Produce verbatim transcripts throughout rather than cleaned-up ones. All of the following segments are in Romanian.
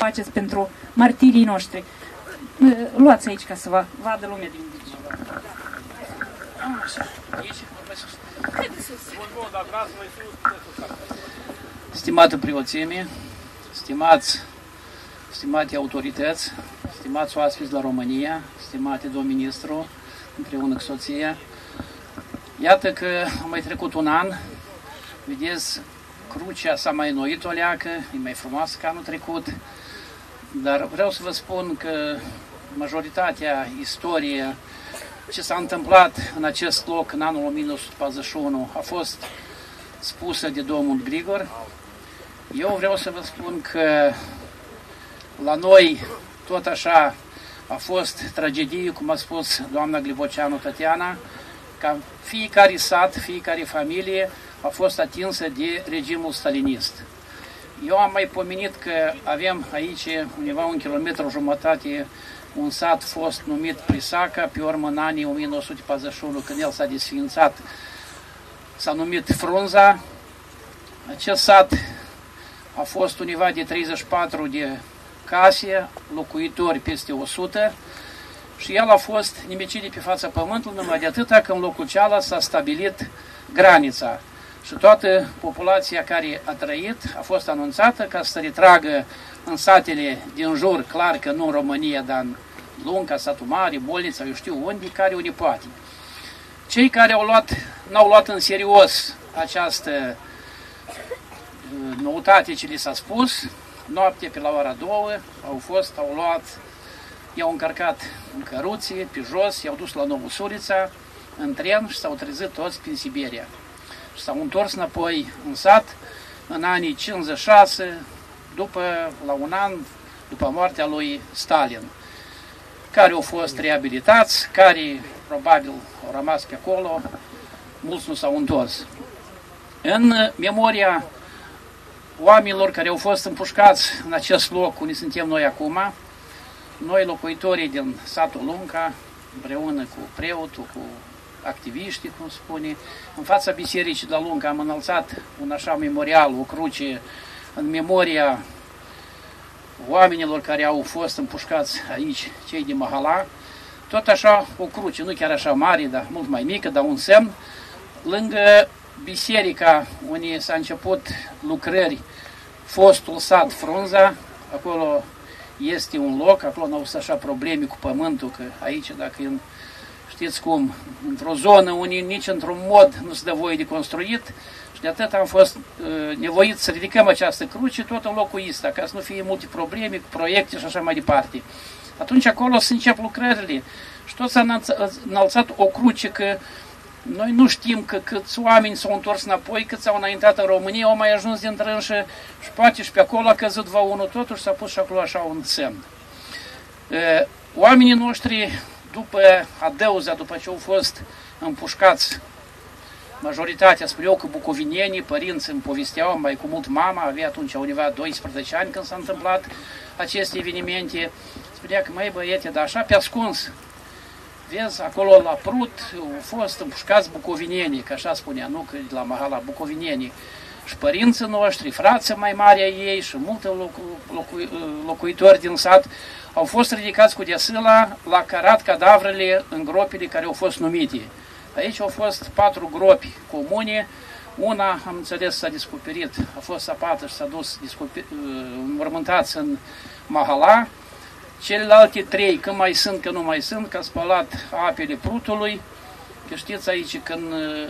faceți pentru martirii noștri. Luați aici ca să vă vadă lumea din vici. Așa. Stimată preoțime, stimați, stimate autorități, stimați oaspeți la România, stimate domn ministru, împreună cu soția, iată că a mai trecut un an, vedeți, crucea s-a mai înnoit o leacă, e mai frumoasă ca anul trecut, dar vreau să vă spun că majoritatea istoriei ce s-a întâmplat în acest loc în anul o mie nouă sute patruzeci și unu a fost spusă de domnul Grigor. Eu vreau să vă spun că la noi tot așa a fost tragedie, cum a spus doamna Gliboceanu Tatiana, ca fiecare sat, fiecare familie a fost atinsă de regimul stalinist. Eu am mai pomenit că avem aici undeva un kilometru jumătate un sat fost numit Prisaca, pe urmă în anii o mie nouă sute patruzeci și unu, când el s-a desființat, s-a numit Frunza. Acest sat a fost undeva de treizeci și patru de case, locuitori peste o sută, și el a fost nimicit de pe fața pământului numai de atâta că în locul cealaltă s-a stabilit granița. Și toată populația care a trăit a fost anunțată ca să retragă în satele din jur, clar că nu în România, dar în Lunca, Satul Mare, Bolnița, eu știu unde, care unde poate. Cei care au luat, n-au luat în serios această noutate ce li s-a spus, noapte pe la ora două au fost, au luat, i-au încărcat în căruție, pe jos, i-au dus la Novu Sulița, în tren și s-au trezit toți prin Siberia. Și s-au întors înapoi în sat în anii cincizeci și șase, după, la un an, după moartea lui Stalin, care au fost reabilitați, care probabil au rămas pe acolo, mulți nu s-au întors. În memoria oamenilor care au fost împușcați în acest loc unde suntem noi acum, noi locuitorii din satul Lunca, împreună cu preotul, cu activiștii, cum spune, în fața bisericii de la Lunca am înălțat un așa memorial, o cruce în memoria oamenilor care au fost împușcați aici, cei de Mahala, tot așa o cruce, nu chiar așa mare, dar mult mai mică, dar un semn, lângă biserica unde s-a început lucrări, fostul sat Frunza, acolo este un loc, acolo nu au fost așa probleme cu pământul, că aici, dacă e, știți cum, într-o zonă unde nici într-un mod nu se dă voie de construit, și de atât am fost uh, nevoit să ridicăm această cruce tot în locul ăsta, ca să nu fie multe probleme cu proiecte și așa mai departe. Atunci acolo se încep lucrările și tot s-a înălțat o cruce, că noi nu știm că câți oameni s-au întors înapoi, câți au înaintat în România, au mai ajuns din trânșă și poate și pe acolo a căzut va unul, totuși s-a pus și acolo așa un semn. Uh, oamenii noștri, după adăuza, după ce au fost împușcați, majoritatea, spun eu că bucovinienii, părinți îmi povesteau, mai cu mult mama, avea atunci undeva doisprezece ani când s-a întâmplat aceste evenimente, spunea că, măi băiete, dar așa pe ascuns, vezi, acolo la Prut au fost împușcați bucovinienii, că așa spunea, nu că la Mahala, bucovinienii, și părinții noștri, frații mai mari ai ei și multe locu, locu, locuitori din sat au fost ridicați cu desâla la cărat cadavrele în gropile care au fost numite. Aici au fost patru gropi comune, una, am înțeles, s-a descoperit, a fost sapată și s-a dus înmormântați în Mahala, celelalte trei, când mai sunt, că nu mai sunt, că a spălat apele Prutului, că știți aici, când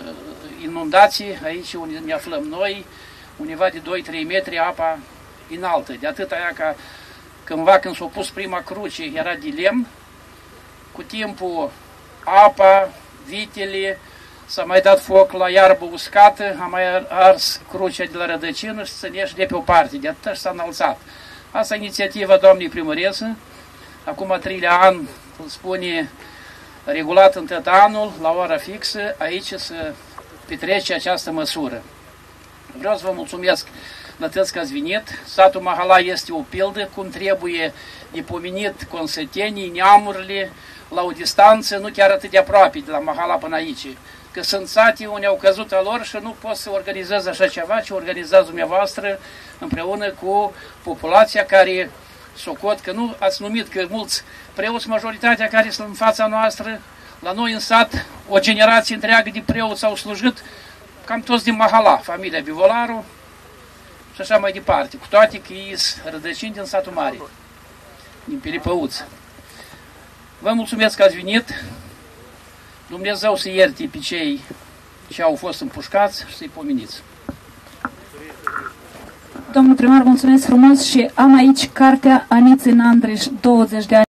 inundații, aici unde ne aflăm noi, undeva de doi trei metri apa înaltă, de atât aia ca cândva când s-a pus prima cruce era de lemn, cu timpul apa, vitele, s-a mai dat foc la iarbă uscată, a mai ars crucea de la rădăcină și să ieși de pe o parte, de atât s-a înălțat. Asta e inițiativa doamnei primăresă, acum a treilea an, cum spune, regulat în tot anul, la ora fixă, aici să petrece această măsură. Vreau să vă mulțumesc la toți că ați venit. Satul Mahala este o pildă cum trebuie de pomenit consătenii, neamurile, la o distanță, nu chiar atât de aproape, de la Mahala până aici. Că sunt sate unde au căzut a lor și nu pot să organizez așa ceva, ce organizați dumneavoastră împreună cu populația care socot că nu ați numit că mulți preoți, majoritatea care sunt în fața noastră, la noi în sat, o generație întreagă de preoți au slujit, cam toți din Mahala, familia Bivolaru și așa mai departe, cu toate că ei sunt rădăcini din satul mare, din Pilipăuță. Vă mulțumesc că ați venit, Dumnezeu să ierte pe cei ce au fost împușcați și să-i pomeniți. Domnul primar, mulțumesc frumos și am aici cartea Anițe Nandriș, douăzeci de ani.